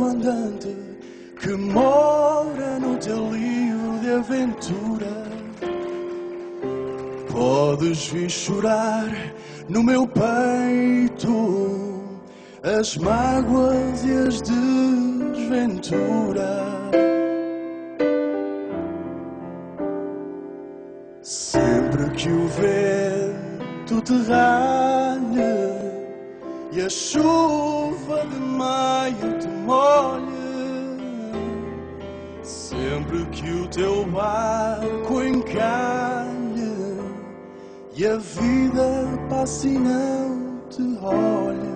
andante que mora no teu livro de aventura. Podes vir chorar no meu peito as mágoas e as desventuras. Sempre que o vento te ralhe e a chuva de maio te molhe, sempre que o teu barco encalhe e a vida passe e não te olhe,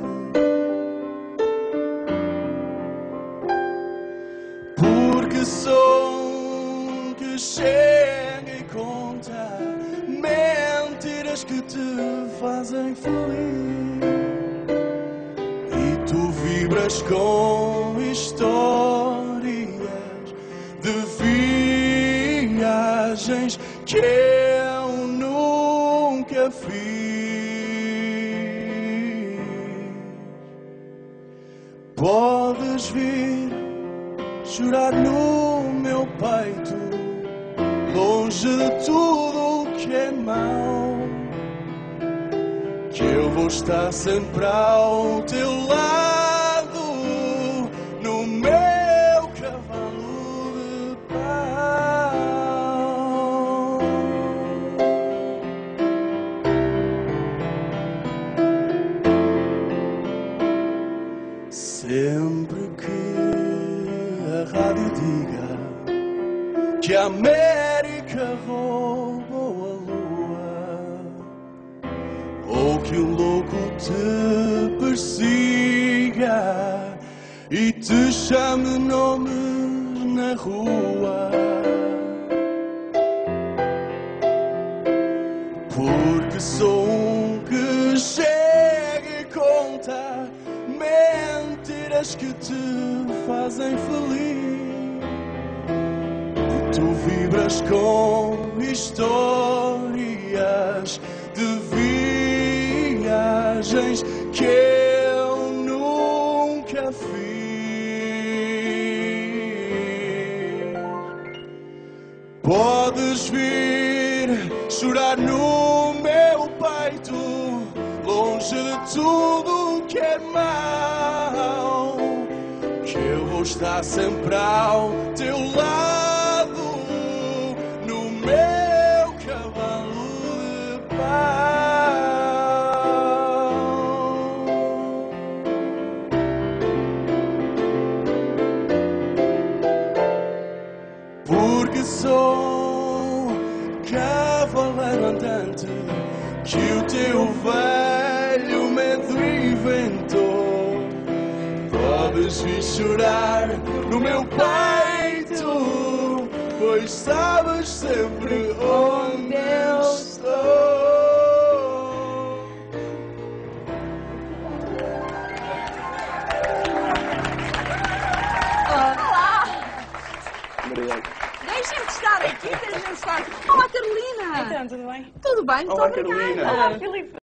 porque som que chega e conta mentiras que te fazem feliz, e tu vibras com histórias de viagens que eu nunca fiz. Podes vir chorar no meu peito, longe de tudo o que é mau, que eu vou estar sempre ao teu lado, no meu cavalo de pau. Sempre que a rádio diga que a América roubou a lua, ou que um louco te persiga e te chame nomes na rua, porque sou um que chega e conta mentiras que te fazem feliz. Tu vibras com histórias de viagens que eu nunca fiz. Podes vir chorar no meu peito, longe de tudo que é mau, que eu vou estar sempre ao teu lado, porque sou cavaleiro andante que o teu velho medo inventou. Podes vir chorar no meu peito, pois sabes sempre onde eu estou. Obrigado. Deixem-me estar aqui, deixem-me estar. Olá, Carolina! Então, tudo bem? Tudo bem, muito Olá, obrigada. Carolina. Olá, Filipe.